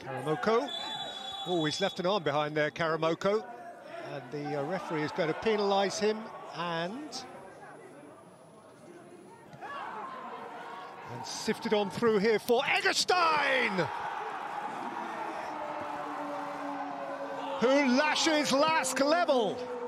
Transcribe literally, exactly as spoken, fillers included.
Karamoko. Oh, he's left an arm behind there, Karamoko. And the uh, referee is going to penalise him and... And sifted on through here for J.enggestein! Who lashes L A Z K level.